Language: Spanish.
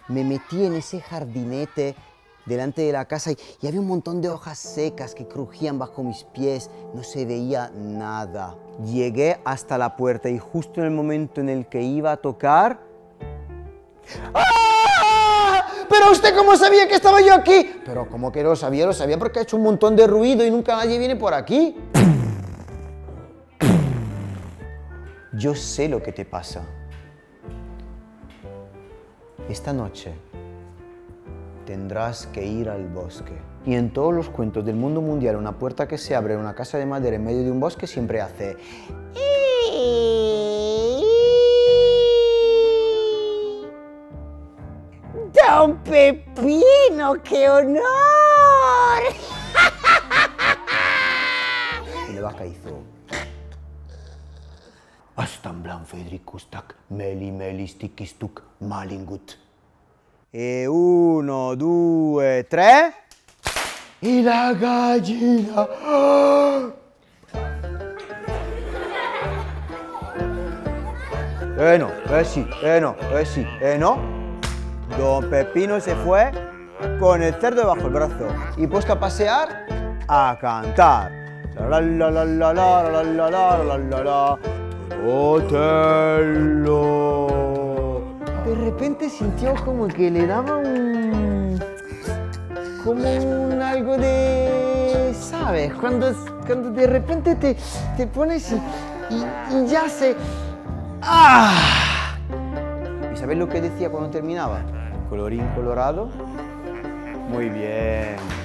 me metí en ese jardinete delante de la casa y había un montón de hojas secas que crujían bajo mis pies, no se veía nada. Llegué hasta la puerta y justo en el momento en el que iba a tocar... ¡Ah! ¿Pero usted cómo sabía que estaba yo aquí? Pero ¿cómo que lo sabía porque ha hecho un montón de ruido y nunca nadie viene por aquí. Yo sé lo que te pasa. Esta noche tendrás que ir al bosque. Y en todos los cuentos del mundo mundial, una puerta que se abre en una casa de madera en medio de un bosque siempre hace... ¡Don Pepino, qué honor! Y la vaca hizo... Astan blan Fedricustak, meli melistikistuk malingut. E 1, 2, 3... Y la gallina... No, sí, no, sí, no. Don Pepino se fue con el cerdo debajo del brazo y puesto a pasear, a cantar. La la la la la la la la la la la. Otello. De repente sintió como que le daba algo de... ¿Sabes? Cuando de repente te pones y ya se... ¡Ah! ¿Y sabes lo que decía cuando terminaba? Colorín colorado. Muy bien.